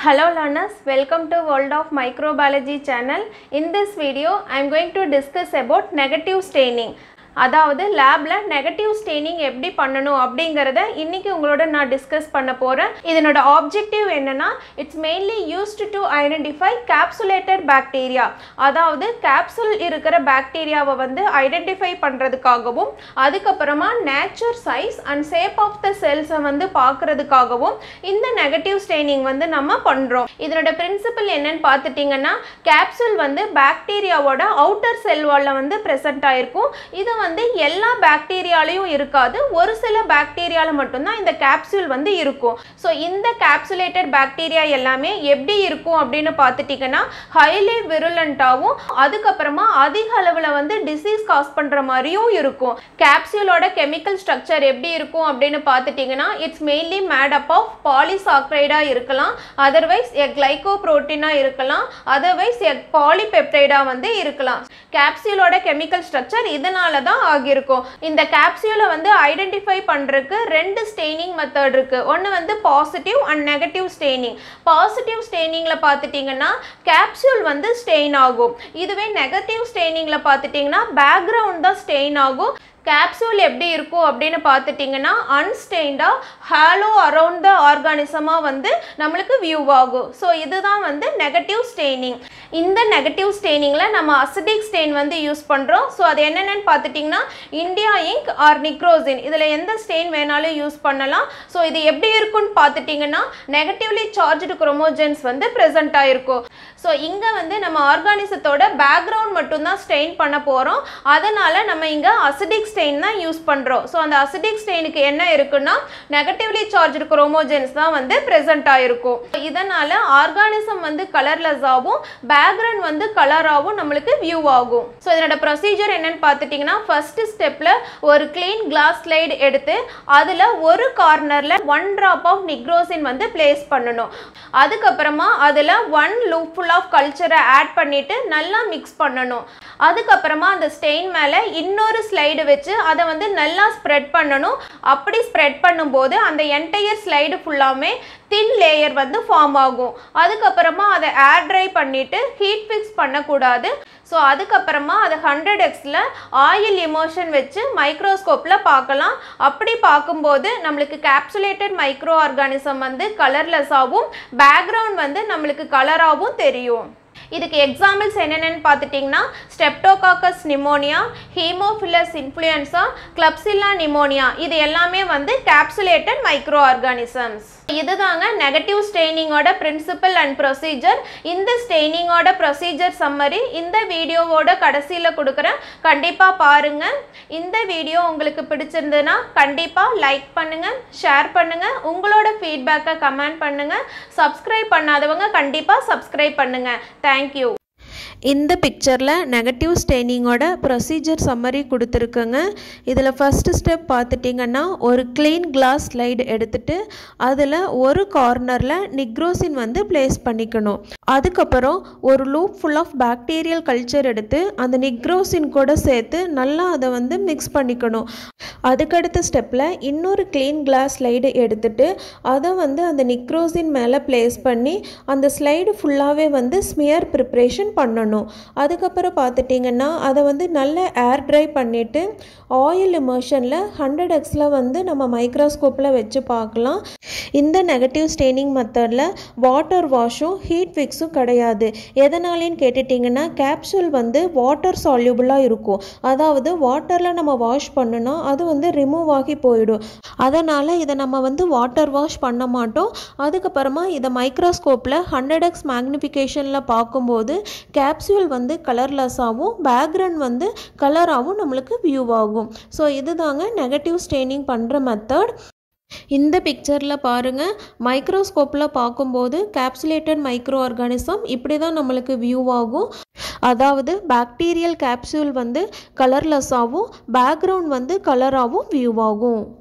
Hello learners, welcome to World of Microbiology channel. In this video, I am going to discuss about negative staining. அதாவது லேப்ல negative staining எப்படி பண்ணணும் அப்படிங்கறத இன்னைக்கு உங்களோட நான் டிஸ்கஸ் பண்ண போறேன். இதனோட ஆப்ஜெக்டிவ் என்னன்னா it's mainly used to identify capsulated bacteria. அதாவது கேப்சூல் இருக்கிற பாக்டீரியாவை வந்து ஐடென்டிஃபை பண்றதுக்காகவும் அதுக்கப்புறமா nature size and shape of the செல்ஸை வந்து பார்க்கறதுக்காகவும் இந்த நெகட்டிவ் ஸ்டெய்னிங் வந்து நம்ம பண்றோம். இதனோட பிரின்சிபல் என்னன்னு பார்த்துட்டீங்கன்னா கேப்சூல் வந்து பாக்டீரியாவோட அவுட்டர் செல் வால்ல வந்து பிரசன்ட் ஆயிருக்கும். இது வந்து எல்லா பாக்டீரியாலயும் இருக்காது, ஒரு சில பாக்டீரியால மட்டும் தான் இந்த கேப்சூல் வந்து இருக்கும். சோ இந்த கேப்சுலேட்டட் பாக்டீரியா எல்லாமே எப்படி இருக்கும் அப்படினு பார்த்துட்டீங்கன்னா ஹைலி விருலண்டாவும் அதுக்கப்புறமா அதிக அளவுல வந்து டிசீஸ் காஸ் பண்ற மாதிரியும் இருக்கும். கேப்சூலோட கெமிக்கல் ஸ்ட்ரக்சர் எப்படி இருக்கும் அப்படினு பார்த்துட்டீங்கன்னா it's mainly made up of பாலிசாக்கரைடா இருக்கலாம், அதர்வைஸ் எ கிளைகோப்ரோட்டீனா இருக்கலாம், அதர்வைஸ் எ பாலிபெப்டைடா வந்து இருக்கலாம். கேப்சூலோட கெமிக்கல் ஸ்ட்ரக்சர் இதனால தான் ஆகிருக்கும். இந்த கேப்சூலை வந்து ஐடென்டிஃபை பண்றதுக்கு ரெண்டு ஸ்டெய்னிங் மெத்தட் இருக்கு. ஒன்னு வந்து பாசிட்டிவ் அண்ட் நெகட்டிவ் ஸ்டெய்னிங். பாசிட்டிவ் ஸ்டெய்னிங்ல பார்த்துட்டீங்கன்னா கேப்சூல் வந்து ஸ்டெயின் ஆகும். இதுவே நெகட்டிவ் ஸ்டெய்னிங்ல பார்த்துட்டீங்கன்னா பேக்ரவுண்ட் தான் ஸ்டெயின் ஆகும். கேப்சூல் எப்படி இருக்கும் அப்படின்னு பார்த்துட்டிங்கன்னா அன்ஸ்டெயின்டா ஹாலோ அரவுண்ட் த ஆர்கானிசமா வந்து நம்மளுக்கு வியூ ஆகும். ஸோ இதுதான் வந்து நெகட்டிவ் ஸ்டெய்னிங். இந்த நெகட்டிவ் ஸ்டெய்னிங்ல நம்ம அசிடிக் ஸ்டெயின் வந்து யூஸ் பண்றோம். ஸோ அது என்னென்னு பார்த்துட்டிங்கன்னா இந்தியா இங்க் ஆர் நிக்ரோசின், இதில் எந்த ஸ்டெயின் வேணாலும் யூஸ் பண்ணலாம். ஸோ இது எப்படி இருக்குன்னு பார்த்துட்டிங்கன்னா நெகட்டிவ்லி சார்ஜ்டு குரோமோஜன்ஸ் வந்து ப்ரெசென்ட் ஆயிருக்கும். ஸோ இங்கே வந்து நம்ம ஆர்கானிசத்தோட பேக்ரவுண்ட் மட்டும்தான் ஸ்டெயின் பண்ண போகிறோம். அதனால நம்ம இங்கே அசிடிக் ஸ்டெயின் தான் யூஸ் பண்றோம். சோ அந்த அசிடிக் ஸ்டெயினுக்கு என்ன இருக்குன்னா நெகட்டிவ்லி சார்ஜ்டு குரோமோஜன்ஸ் தான் வந்து பிரசன்ட் ஆயிருக்கும். இதனால ஆர்கானிசம் வந்து கலர்லெஸ் ஆகும், பேக்ரவுண்ட் வந்து கலராவும் நம்மளுக்கு வியூ ஆகும். சோ இதோட ப்ரொசீஜர் என்னன்னு பார்த்துட்டீங்கன்னா ஃபர்ஸ்ட் ஸ்டெப்ல ஒரு க்ளீன் கிளாஸ் ஸ்லைடு எடுத்து அதுல ஒரு கார்னர்ல 1 drop ஆஃப் நிக்ரோசின் வந்து பிளேஸ் பண்ணணும். அதுக்கப்புறமா அதுல 1 லூப்ஃபுல் ஆஃப் கல்ச்சரை ஆட் பண்ணிட்டு நல்லா மிக்ஸ் பண்ணணும். அதுக்கப்புறமா அந்த ஸ்டெயின் மேல இன்னொரு ஸ்லைடு வச்சு அதை வந்து நல்லா ஸ்ப்ரெட் பண்ணணும். அப்படி ஸ்ப்ரெட் பண்ணும்போது அந்த என்டையர் ஸ்லைடு ஃபுல்லாமே தின் லேயர் வந்து ஃபார்ம் ஆகும். அதுக்கப்புறமா அதை ஏர் ட்ரை பண்ணிட்டு ஹீட் ஃபிக்ஸ் பண்ணக்கூடாது. ஸோ அதுக்கப்புறமா அதை 100x ஆயில் இமோஷன் வச்சு மைக்ரோஸ்கோப்பில் பார்க்கலாம். அப்படி பார்க்கும்போது நம்மளுக்கு கேப்சுலேட்டட் மைக்ரோ ஆர்கானிசம் வந்து கலர்லெஸ்ஸாகவும் பேக்ரவுண்ட் வந்து நம்மளுக்கு கலராகவும் தெரியும். இதுக்கு எக்ஸாம்பிள்ஸ் என்னென்னு பார்த்துட்டிங்கன்னா streptococcus pneumoniae, haemophilus influenzae, klebsiella pneumoniae, இது எல்லாமே வந்து கேப்சுலேட்டட் மைக்ரோ ஆர்கானிசம்ஸ். இதுதாங்க நெகட்டிவ் ஸ்டெய்னிங்கோட பிரின்சிபல் அண்ட் ப்ரொசீஜர். இந்த ஸ்டெய்னிங்கோட ப்ரொசீஜர் சம்மரி இந்த வீடியோவோட கடைசியில் கொடுக்குறேன், கண்டிப்பாக பாருங்க. இந்த வீடியோ உங்களுக்கு பிடிச்சிருந்ததுன்னா கண்டிப்பாக லைக் பண்ணுங்க, ஷேர் பண்ணுங்க, உங்களோட ஃபீட்பேக்கை கமெண்ட் பண்ணுங்க. சப்ஸ்கிரைப் பண்ணாதவங்க கண்டிப்பாக சப்ஸ்கிரைப் பண்ணுங்க. தேங்க்யூ. இந்த பிக்சரில் நெகட்டிவ் ஸ்டெய்னிங்கோட ப்ரொசீஜர் சம்மரி கொடுத்துருக்குங்க. இதில் ஃபஸ்ட்டு ஸ்டெப் பார்த்துட்டிங்கன்னா ஒரு க்ளீன் கிளாஸ் ஸ்லைடு எடுத்துகிட்டு அதில் ஒரு கார்னரில் நிக்ரோசின் வந்து பிளேஸ் பண்ணிக்கணும். அதுக்கப்புறம் ஒரு loop full of bacterial culture எடுத்து அந்த நிக்ரோசின் கூட சேர்த்து நல்லா அதை வந்து மிக்ஸ் பண்ணிக்கணும். அதுக்கடுத்த ஸ்டெப்பில் இன்னொரு க்ளீன் கிளாஸ் ஸ்லைடு எடுத்துகிட்டு அதை வந்து அந்த நிக்ரோசின் மேலே பிளேஸ் பண்ணி அந்த ஸ்லைடு ஃபுல்லாகவே வந்து ஸ்மியர் ப்ரிப்ரேஷன் பண்ணணும். அதுக்கப்புறம் பார்த்துட்டிங்கன்னா அதை வந்து நல்லா ஏர் ட்ரை பண்ணிவிட்டு ஆயில் இமர்ஷனில் 100x வந்து நம்ம மைக்ரோஸ்கோப்பில் வச்சு பார்க்கலாம். இந்த நெகட்டிவ் ஸ்டெய்னிங் மெத்தடில் வாட்டர் வாஷும் ஹீட் ஃபிக்ஸும் கிடையாது. எதனாலேன்னு கேட்டுட்டிங்கன்னா கேப்சூல் வந்து வாட்டர் சால்யூபிளாக இருக்கும். அதாவது வாட்டரில் நம்ம வாஷ் பண்ணுனா அது வந்து ரிமூவ் ஆகி போயிடும். அதனால் இதை நம்ம வந்து வாட்டர் வாஷ் பண்ண மாட்டோம். அதுக்கப்புறமா இதை மைக்ரோஸ்கோப்பில் 100x மேக்னிஃபிகேஷனில் பார்க்கும்போது கேப்சூல் வந்து கலர்லெஸ்ஸாகவும் பேக்ரவுண்ட் வந்து கலராகவும் நம்மளுக்கு வியூ ஆகும். ஸோ இதுதாங்க நெகட்டிவ் ஸ்டெய்னிங் பண்ணுற மெத்தட். இந்த பிக்சரில் பாருங்கள், மைக்ரோஸ்கோப்பில் பார்க்கும்போது கேப்சுலேட்டட் மைக்ரோ ஆர்கானிசம் இப்படி தான் நம்மளுக்கு வியூ ஆகும். அதாவது பாக்டீரியல் கேப்சூல் வந்து கலர்லெஸ்ஸாகவும் பேக்ரவுண்ட் வந்து கலராகவும் வியூ ஆகும்.